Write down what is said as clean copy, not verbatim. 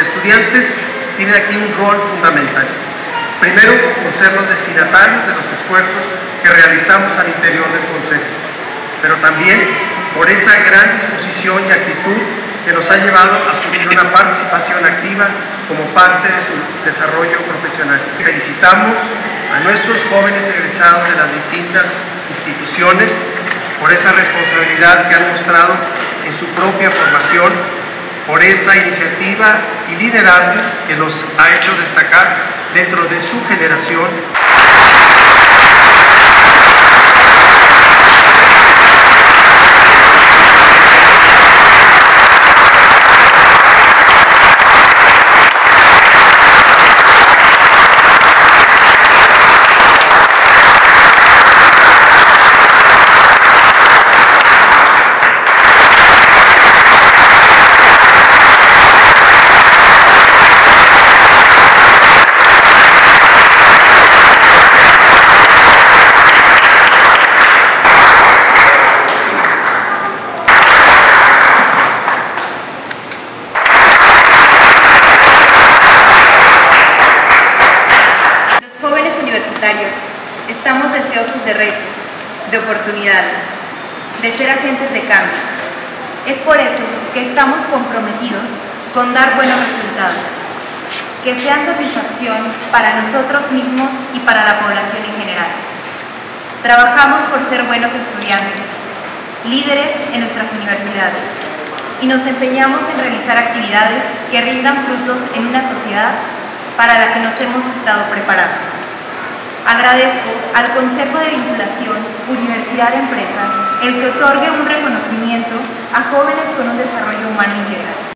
estudiantes tienen aquí un rol fundamental. Primero, por ser los destinatarios de los esfuerzos que realizamos al interior del Consejo, pero también por esa gran disposición y actitud que nos ha llevado a asumir una participación activa como parte de su desarrollo profesional. Felicitamos a nuestros jóvenes egresados de las distintas instituciones por esa responsabilidad que han mostrado en su propia formación, por esa iniciativa y liderazgo que los ha hecho destacar dentro de su generación. Estamos deseosos de retos, de oportunidades, de ser agentes de cambio. Es por eso que estamos comprometidos con dar buenos resultados, que sean satisfacción para nosotros mismos y para la población en general. Trabajamos por ser buenos estudiantes, líderes en nuestras universidades, y nos empeñamos en realizar actividades que rindan frutos en una sociedad para la que nos hemos estado preparando. Agradezco al Consejo de Vinculación Universidad-Empresa el que otorgue un reconocimiento a jóvenes con un desarrollo humano integral.